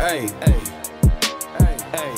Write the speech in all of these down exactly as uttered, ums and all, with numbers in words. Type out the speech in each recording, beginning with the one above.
Hey, hey, hey, hey,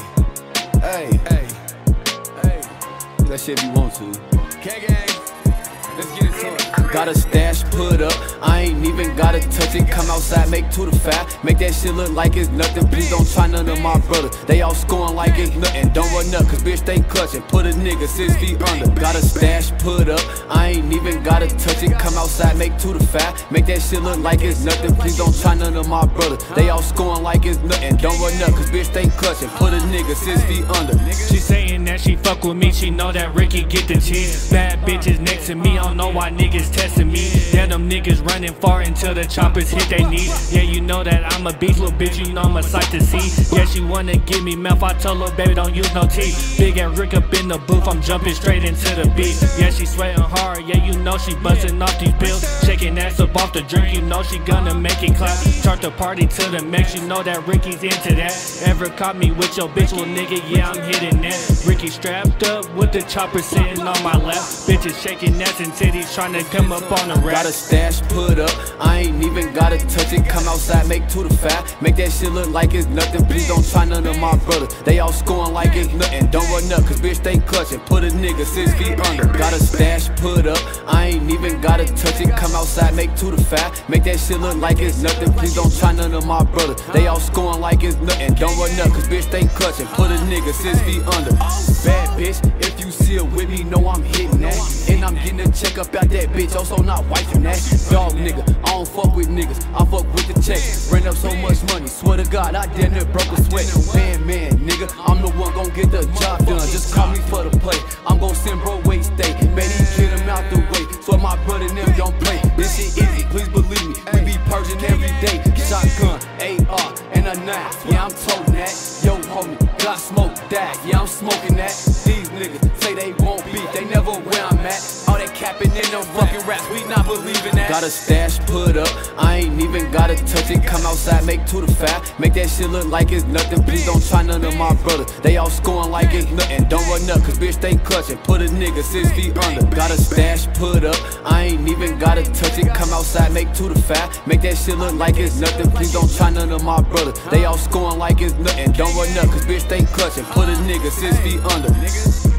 hey, hey, hey. Do that shit if you want to. K-Gang, let's get into it. Got a stash put up, I ain't even gotta touch it. Come outside, make two to five, make that shit look like it's nothing. Please don't try none of my brothers, they all scoring like it's nothing. Don't run up, cause bitch they clutching, put a nigga six feet under. Got a stash put up, I ain't even gotta touch it. Come outside, make two to five, make that shit look like it's nothing. Please don't try none of my brothers, they all scoring like it's nothing. Don't run up, cause bitch they clutching, put a nigga six feet under. She saying that she fuck with me, she know that Ricky get the cheese. Bad bitches next to me, I don't know why niggas testing me. Yeah, them niggas running far until the choppers hit they knees. Yeah, you know that I'm a beast, little bitch, you know I'm a sight to see. Yeah, she wanna give me mouth, I told her, baby, don't use no teeth. Big and Rick up in the booth, I'm jumping straight into the beat. Yeah, she sweating hard, yeah, you know she busting off these pills. Shaking ass up off the drink, you know she gonna make it clap. Start the party to the max, you know that Ricky's into that. Ever caught me with your bitch, well nigga, yeah, I'm hitting that. Ricky strapped up with the chopper sitting on my lap. Bitches shaking ass and titties trying to come up on the rap. Got a stash put up, I ain't even gotta touch it. Come outside, make two to five, make that shit look like it's nothing. Please don't try none of my brothers, they all scoring like it's nothing. Don't run up, cause bitch they clutching, put a nigga six feet under. Got a stash put up, I ain't even gotta touch it. Come outside, make two to five, make that shit look like it's nothing. Please don't try none of my brothers, they all scoring like it's nothing. Don't run up, cause bitch they clutching, put a nigga six feet under. Bad bitch, if you see her with me, know I'm hitting that. And I'm getting a check up out that bitch, also not wiping that. Dog nigga, I don't fuck with niggas, I fuck with the checks. Ran up so much money, swear to God, I damn near broke a sweat. Man, man, nigga, I'm the one gon' get the job done. Just call me for the play, I'm gon' send bro weight stay. Man, he get him out the way, so my brother and them don't play. This shit easy, please believe me, we be purging every day. Shotgun, A R, and a knife, yeah, I'm toting that. Yo, homie, got smoke that, yeah, I'm smoking that. These niggas say they won't beat, they never where I'm at. All that capping in them fucking raps, we not believing that. Got a stash put up, I ain't even gotta touch it. Come outside, make two to five, make that shit look like it's nothing. Please don't try none of my brothers, they all scoring like it's nothing. Don't run up, cause bitch they clutching, put a nigga six feet under. Got a stash put up, I ain't even gotta touch it. Come outside, make two to five, make that shit look like it's nothing. Please don't try none of my brothers, they all scoring like it's nothing. Don't run up, cause bitch they clutching, put a nigga six feet under.